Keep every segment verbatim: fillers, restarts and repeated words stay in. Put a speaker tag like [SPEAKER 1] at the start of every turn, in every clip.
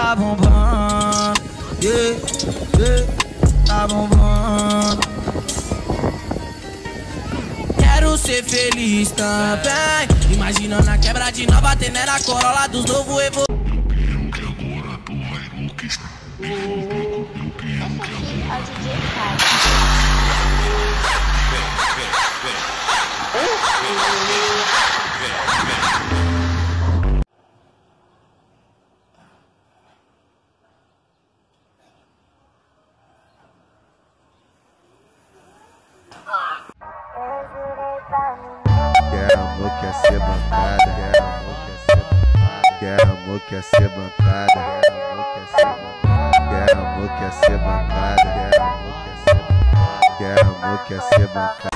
[SPEAKER 1] tá bombando, yeah, yeah, tá bombando. Quero ser feliz também, imaginando a quebra de nova, tendo a Corolla dos novos Evo.
[SPEAKER 2] Eu que agora tu vai enlouquecer. Eu que agora.
[SPEAKER 3] Quer amor, quer ser bancada. Quer amor, quer ser bancada. Quer amor, quer ser bancada. Quer amor, quer ser bancada.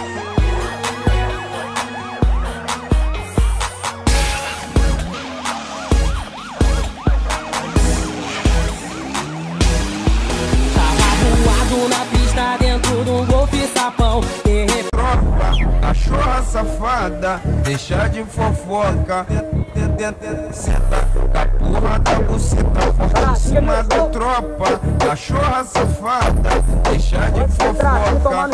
[SPEAKER 4] Na pista dentro de um golfe sapão.
[SPEAKER 5] Tropa, cachorra safada, deixa de fofoca. Senta com a porra da buceta forte em cima da tropa. Cachorra safada, deixa de fofoca.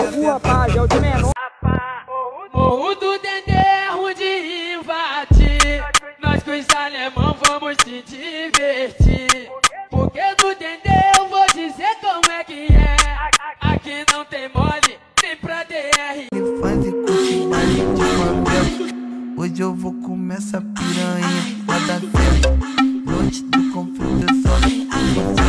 [SPEAKER 4] Morro do Dendê é ruim de invadir. Nós com os alemão vamos se divertir. Porque do Dendê eu vou dizer como é que é. Aqui não tem mole, nem pra D R.
[SPEAKER 1] Faz e curte baile de favela. Hoje eu vou comer essa piranha. Vai dar certo. Noite do conflito é só.